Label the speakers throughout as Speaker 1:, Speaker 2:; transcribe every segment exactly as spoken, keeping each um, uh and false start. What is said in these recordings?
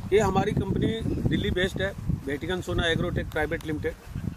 Speaker 1: ये हमारी company Delhi based है, Vatican Sona agrotech private limited,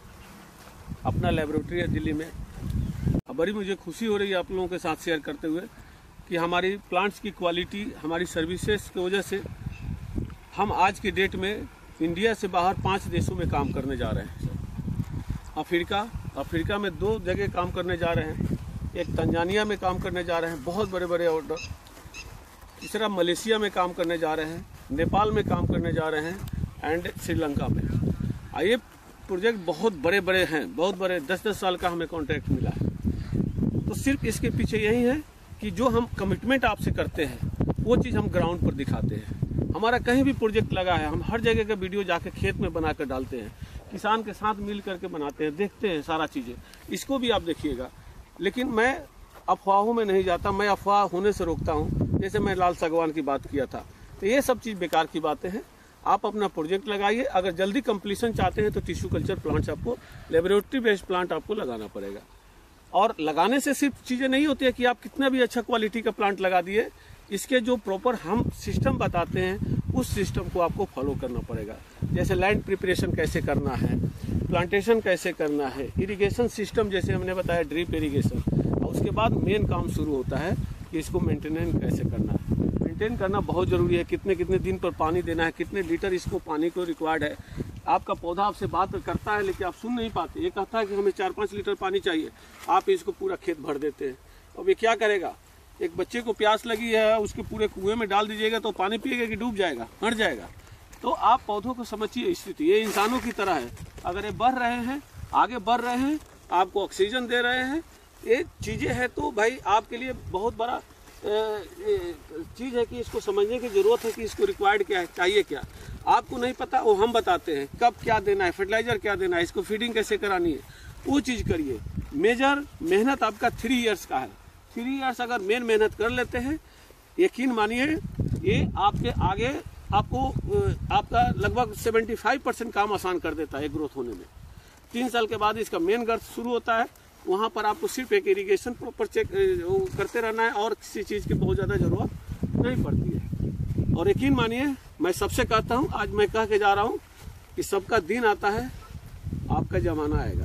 Speaker 1: अपना लेबोरेटरी है दिल्ली में। अब बड़ी मुझे खुशी हो रही है आप लोगों के साथ शेयर करते हुए कि हमारी प्लांट्स की क्वालिटी, हमारी सर्विसेज की वजह से हम आज की डेट में इंडिया से बाहर पाँच देशों में काम करने जा रहे हैं। अफ्रीका अफ्रीका में दो जगह काम करने जा रहे हैं, एक तंजानिया में काम करने जा रहे हैं, बहुत बड़े बड़े ऑर्डर। तीसरा मलेशिया में काम करने जा रहे हैं, नेपाल में काम करने जा रहे हैं एंड श्रीलंका में। ये प्रोजेक्ट बहुत बड़े बड़े हैं, बहुत बड़े, दस दस साल का हमें कॉन्ट्रैक्ट मिला है। तो सिर्फ इसके पीछे यही है कि जो हम कमिटमेंट आपसे करते हैं वो चीज़ हम ग्राउंड पर दिखाते हैं। हमारा कहीं भी प्रोजेक्ट लगा है, हम हर जगह का वीडियो जाके खेत में बना कर डालते हैं, किसान के साथ मिल करके बनाते हैं, देखते हैं सारा चीज़ें। इसको भी आप देखिएगा। लेकिन मैं अफवाहों में नहीं जाता, मैं अफवाह होने से रोकता हूँ। जैसे मैं लाल सागवान की बात किया था, तो ये सब चीज़ बेकार की बातें हैं। आप अपना प्रोजेक्ट लगाइए। अगर जल्दी कंप्लीशन चाहते हैं तो टिश्यू कल्चर प्लांट्स आपको, लेबोरेटरी बेस्ड प्लांट आपको लगाना पड़ेगा। और लगाने से सिर्फ चीज़ें नहीं होती है कि आप कितना भी अच्छा क्वालिटी का प्लांट लगा दिए, इसके जो प्रॉपर हम सिस्टम बताते हैं उस सिस्टम को आपको फॉलो करना पड़ेगा। जैसे लैंड प्रिपरेशन कैसे करना है, प्लांटेशन कैसे करना है, इरिगेशन सिस्टम जैसे हमने बताया ड्रिप इरिगेशन, और उसके बाद मेन काम शुरू होता है कि इसको मेंटेनेंस कैसे करना है। मेंटेन करना बहुत ज़रूरी है, कितने कितने दिन पर पानी देना है, कितने लीटर इसको पानी को रिक्वायर्ड है। आपका पौधा आपसे बात करता है लेकिन आप सुन नहीं पाते। ये कहता है कि हमें चार पाँच लीटर पानी चाहिए, आप इसको पूरा खेत भर देते हैं। अब ये क्या करेगा? एक बच्चे को प्यास लगी है, उसके पूरे कुएं में डाल दीजिएगा तो पानी पिएगा कि डूब जाएगा, मर जाएगा। तो आप पौधों को समझिए स्थिति, ये इंसानों की तरह है। अगर ये बढ़ रहे हैं, आगे बढ़ रहे हैं, आपको ऑक्सीजन दे रहे हैं, ये चीज़ें हैं, तो भाई आपके लिए बहुत बड़ा चीज़ है कि इसको समझने की ज़रूरत है कि इसको रिक्वायर्ड क्या है, चाहिए क्या। आपको नहीं पता, वो हम बताते हैं कब क्या देना है, फर्टिलाइजर क्या देना है, इसको फीडिंग कैसे करानी है, वो चीज़ करिए। मेजर मेहनत आपका थ्री इयर्स का है। थ्री इयर्स अगर मेन मेहनत कर लेते हैं, यकीन मानिए ये आपके आगे आपको आपका लगभग पचहत्तर परसेंट काम आसान कर देता है ग्रोथ होने में। तीन साल के बाद इसका मेन ग्रोथ शुरू होता है। वहाँ पर आपको सिर्फ एक इरिगेशन प्रॉपर चेक करते रहना है और किसी चीज़ की बहुत ज़्यादा ज़रूरत नहीं पड़ती है। और यकीन मानिए मैं सबसे कहता हूँ, आज मैं कह के जा रहा हूँ कि सबका दिन आता है, आपका ज़माना आएगा।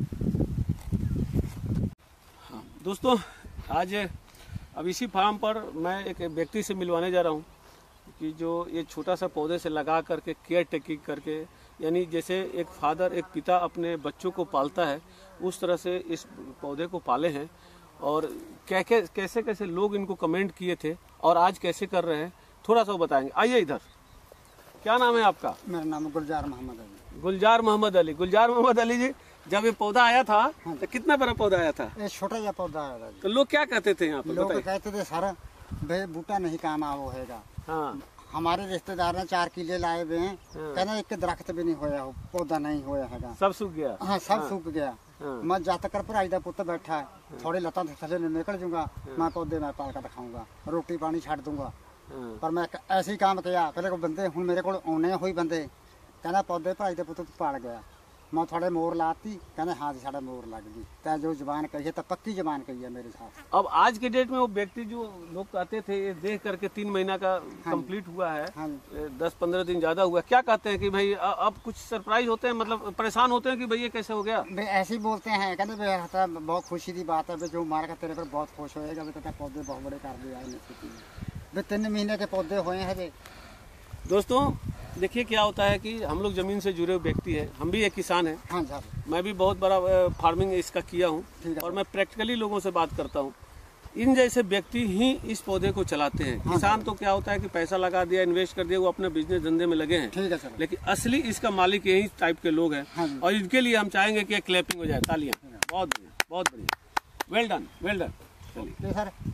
Speaker 1: हाँ दोस्तों, आज अब इसी फार्म पर मैं एक व्यक्ति से मिलवाने जा रहा हूँ कि जो ये छोटा सा पौधे से लगा करके केयर टेकिंग करके, यानी जैसे एक फादर, एक पिता अपने बच्चों को पालता है, उस तरह से इस पौधे को पाले हैं। और क्या क्या कैसे कैसे लोग इनको कमेंट किए थे और आज कैसे कर रहे हैं, थोड़ा सा बताएंगे। आइए इधर। क्या नाम है आपका?
Speaker 2: मेरा नाम गुलजार मोहम्मद अली।
Speaker 1: गुलजार मोहम्मद अली। गुलजार मोहम्मद अली जी, जब ये पौधा आया था हाँ, तो कितना बड़ा पौधा आया था?
Speaker 2: ये छोटा सा पौधा आया था।
Speaker 1: तो लोग क्या कहते थे यहाँ पर?
Speaker 2: लोग कहते थे सर भाई बूटा नहीं काम आवो हैगा।
Speaker 1: हाँ,
Speaker 2: हमारे रिश्तेदार ने चार किले लाए हुए हैं,
Speaker 1: हाँ।
Speaker 2: कहना एक दरख्त भी नहीं होया, पौधा नहीं होया हैगा,
Speaker 1: सब सूख गया।
Speaker 2: हाँ सब हाँ। सूख गया।
Speaker 1: हाँ।
Speaker 2: मैं जाता कर पर आईदा पुत्र बैठा है, हाँ। थोड़ी लता थले निकल जाऊंगा, हाँ। मैं पौधे में पाल कर रखाऊंगा, रोटी पानी छाड़ दूंगा। हाँ। पर मैं ऐसे ही काम किया। पहले को बंदे हूँ मेरे को आने हुई बंदे, कहना पौधे पर आईदा पुत्र पाल गया, मैं थोड़े मोर लाती, कहने हाँ जी साढ़े मोर लग गई। तय जो जुबान कही है तब पक्की जुबान कही है मेरे साथ।
Speaker 1: अब आज के डेट में वो व्यक्ति जो लोग कहते थे, ये देख करके तीन महीना का
Speaker 2: हाँ
Speaker 1: कंप्लीट हुआ है,
Speaker 2: हाँ
Speaker 1: दस पंद्रह दिन ज्यादा हुआ, क्या कहते हैं कि भाई अब कुछ सरप्राइज होते हैं, मतलब परेशान होते हैं कि भाई ये कैसे हो गया?
Speaker 2: भाई ऐसे ही बोलते हैं, कहते भाई बहुत खुशी की बात है, जो मार का तेरे पर बहुत खुश होएगा, पौधे बहुत बड़े कर दिया। तीन महीने के पौधे हुए हैं।
Speaker 1: दोस्तों देखिए क्या होता है कि हम लोग ज़मीन से जुड़े हुए व्यक्ति हैं, हम भी एक किसान हैं।
Speaker 2: हाँ सर।
Speaker 1: मैं भी बहुत बड़ा फार्मिंग इसका किया हूँ और मैं प्रैक्टिकली लोगों से बात करता हूँ। इन जैसे व्यक्ति ही इस पौधे को चलाते हैं। हाँ, किसान तो क्या होता है कि पैसा लगा दिया, इन्वेस्ट कर दिया, वो अपने बिजनेस धंधे में लगे हैं।
Speaker 2: ठीक है सर।
Speaker 1: लेकिन असली इसका मालिक यही टाइप के लोग हैं। हाँ, और इनके लिए हम चाहेंगे कि क्लैपिंग हो जाए, तालियां। बहुत बढ़िया, बहुत बढ़िया, वेल डन, वेल डन। चलिए
Speaker 2: सर।